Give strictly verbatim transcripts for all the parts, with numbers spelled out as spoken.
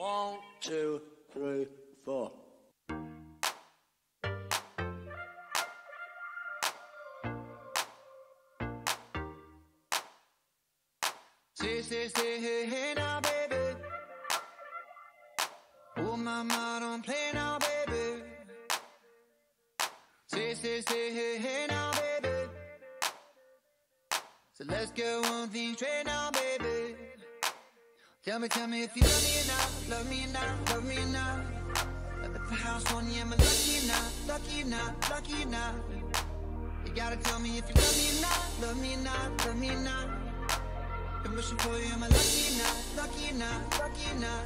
One, two, three, four. Say, say, say, hey, hey now, baby. Oh, mama, don't play now, baby. Say, say, say, hey, hey now, baby. So let's get one thing straight now, baby. Tell me, tell me if you love me or not, love me or not, love me or not. At the house on you, am I lucky or not, lucky or not, lucky or not? You gotta tell me if you love me or not, love me or not, love me or not. Been wishing for you, am I lucky or not, lucky or not, lucky or not?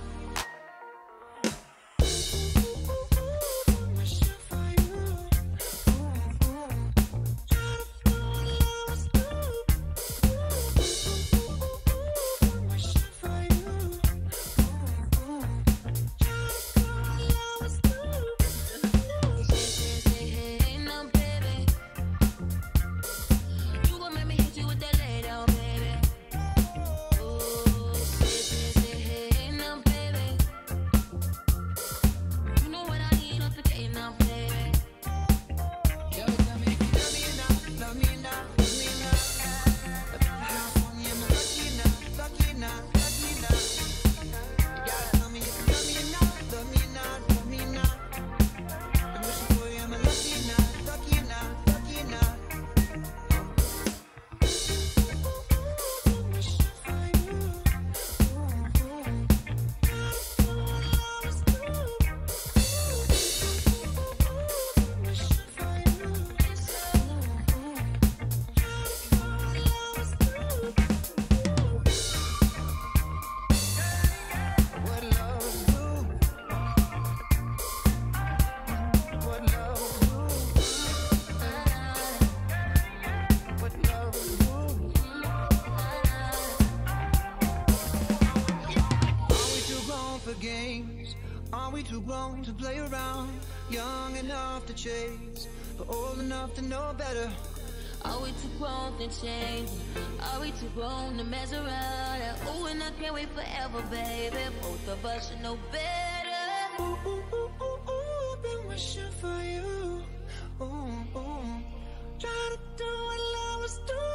Games, are we too grown to play around? Young enough to chase, but old enough to know better. Are we too grown to change? Are we too grown to mess around? Oh, and I can't wait forever, baby. Both of us should know better. Ooh, ooh, ooh, ooh, ooh, I've been wishing for you. Ooh, ooh. Try to do what I was doing.